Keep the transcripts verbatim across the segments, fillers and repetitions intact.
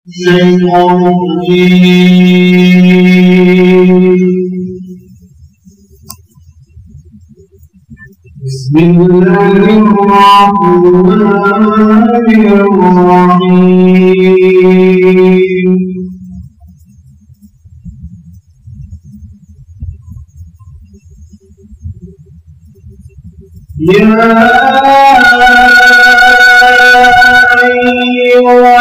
الشيطان الرجيم. بسم الله الرحمن الرحيم. يا أيها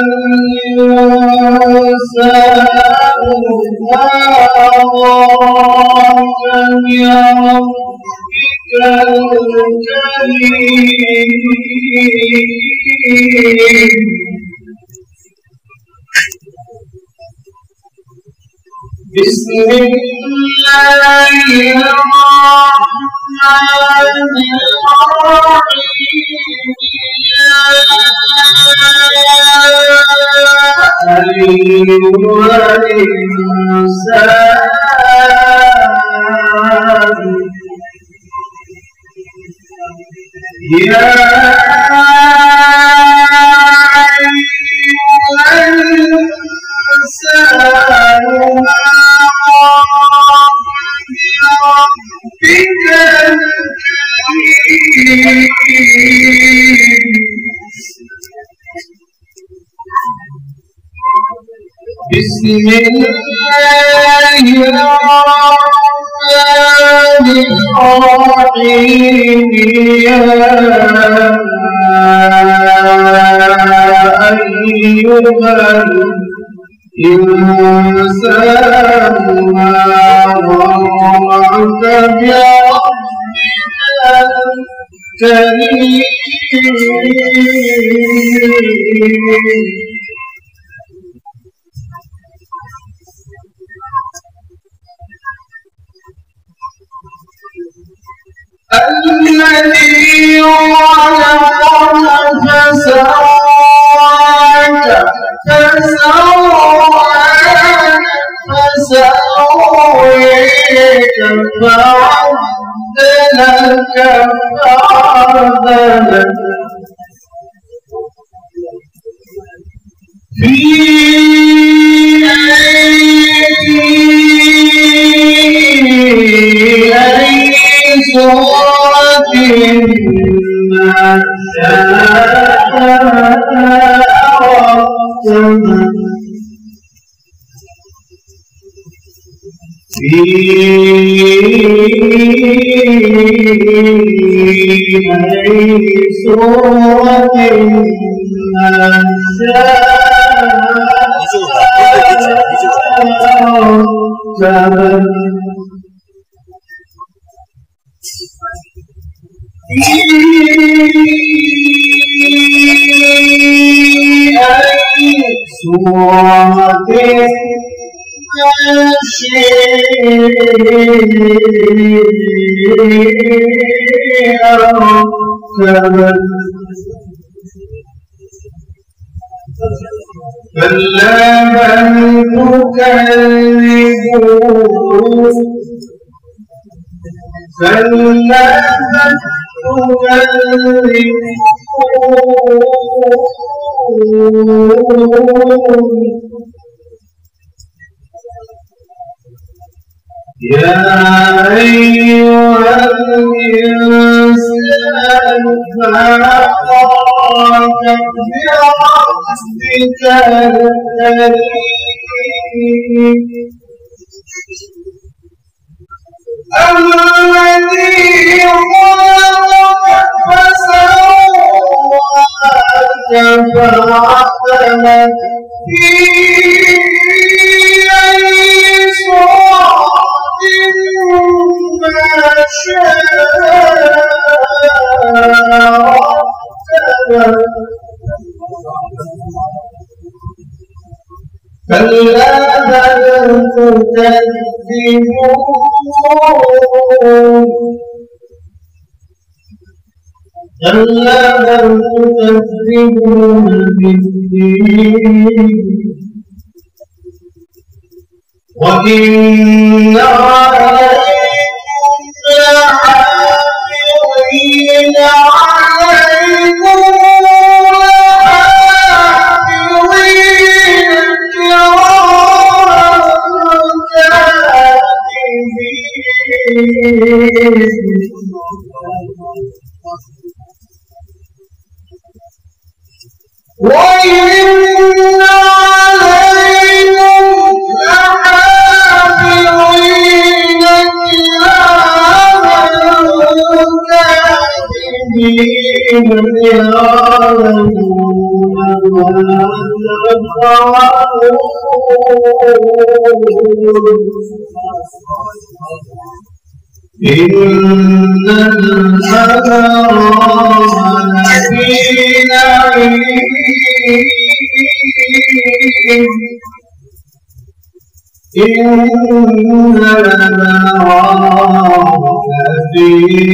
الإنسان ما غرك بربك الكريم. بسم الله الرحمن الرحيم. يا أيها الإنسان يا أيها الإنسان ما غرك بربك الكريم. بسم الله الرحمن الرحيم. يا أيها الإنسان ما غرك بربك الكريم. الذي خلقك فسواك فسواك فسويك فعدلك فعدلك في أي صورة ما شاء ركبك في أي صورة ما شاء ركبك في أي صورة ما شاء ركبك كلا بل تكذبون كلا بل تكذبون. يا أيها الإنسان ما غرك بربك الكريم. الذي خلقك فسواك فعدلك في أي صورة ما شاء ركبك كلا بل تكذبون كلا بل تكذبون بالدين وإن عليكم لحافظين عليكم لحافظين إن الأبرار لفي نعيم إن الأبرار لفي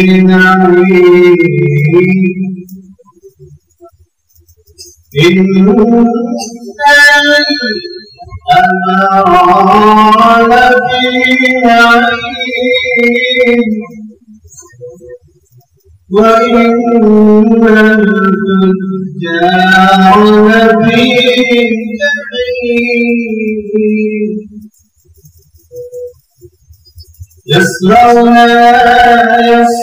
نعيم إن الأبرار لفي نعيم وإن الفجار لفي جحيم يصلونها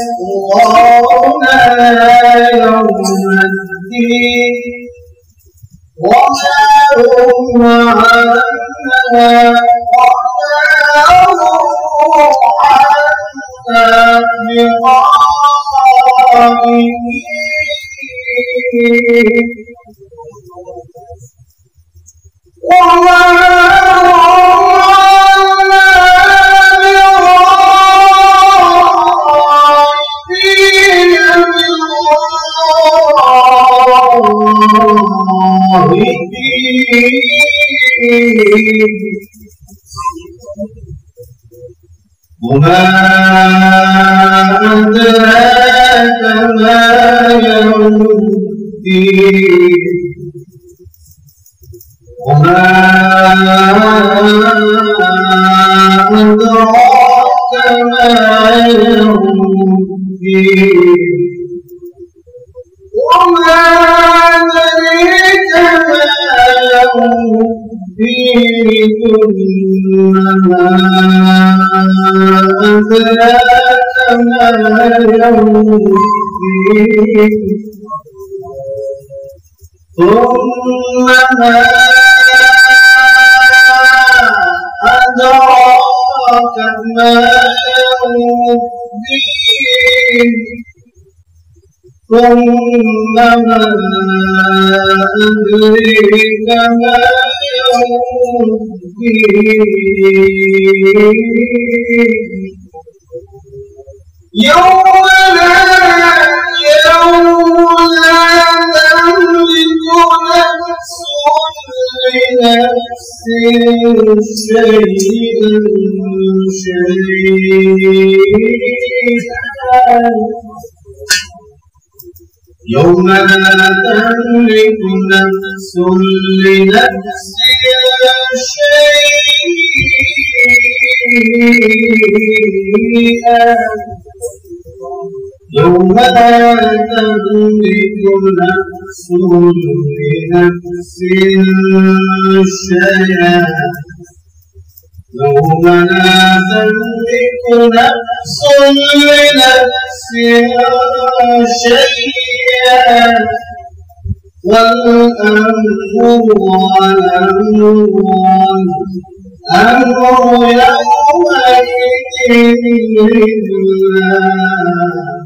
يصلونها يوم الدين وما هم عنها وما هم عنها بغائبين وما وما أدراك ما يوم الدين وما أدراك ما يوم الدين وما أدريك ما يوم الدين ثم ما أدراك ما يوم الدين ثم ما أدراك ما يوم الدين ثم ما أدريك ما يوم الدين يوم لا يوم لا تملك نفس لنفس شيئا شيئا يوم لا تملك نفس لنفس شيئا يوم لا تملك نفس لنفس شيئا يوم لا تملك نفس لنفس شيئا والأمر والأمر أمر يومئذ لله